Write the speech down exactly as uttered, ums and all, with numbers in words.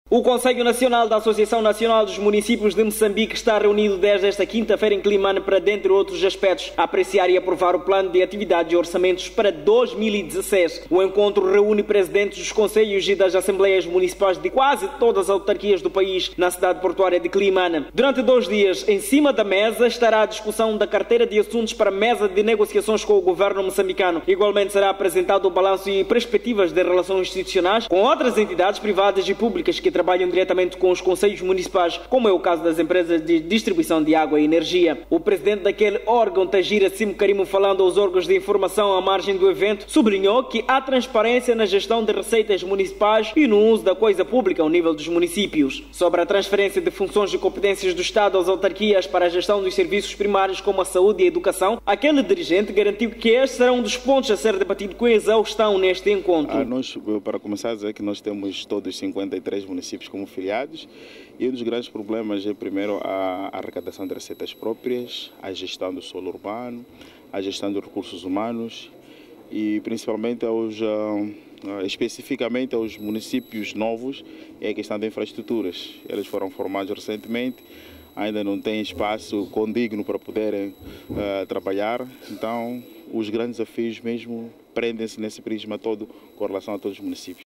O Conselho Nacional da Associação Nacional dos Municípios de Moçambique está reunido desde esta quinta-feira em Climane para, dentre outros aspectos, apreciar e aprovar o plano de atividades e orçamentos para dois mil e dezesseis. O encontro reúne presidentes dos conselhos e das assembleias municipais de quase todas as autarquias do país na cidade portuária de Climane. Durante dois dias, em cima da mesa, estará a discussão da carteira de assuntos para a mesa de negociações com o governo moçambicano. Igualmente será apresentado o balanço e perspectivas de relações institucionais com outras entidades privadas e públicas que trabalham diretamente com os conselhos municipais, como é o caso das empresas de distribuição de água e energia. O presidente daquele órgão, Tajira Simo Karimo, falando aos órgãos de informação à margem do evento, sublinhou que há transparência na gestão de receitas municipais e no uso da coisa pública ao nível dos municípios. Sobre a transferência de funções e competências do Estado às autarquias para a gestão dos serviços primários como a saúde e a educação, aquele dirigente garantiu que este será um dos pontos a ser debatido com exaustão neste encontro. Ah, nós, para começar a dizer que nós temos todos cinquenta e três municípios como filiados, e um dos grandes problemas é, primeiro, a arrecadação de receitas próprias, a gestão do solo urbano, a gestão dos recursos humanos e principalmente aos, especificamente aos municípios novos, é a questão de infraestruturas. Eles foram formados recentemente, ainda não têm espaço condigno para poderem uh, trabalhar, então os grandes desafios mesmo prendem-se nesse prisma todo com relação a todos os municípios.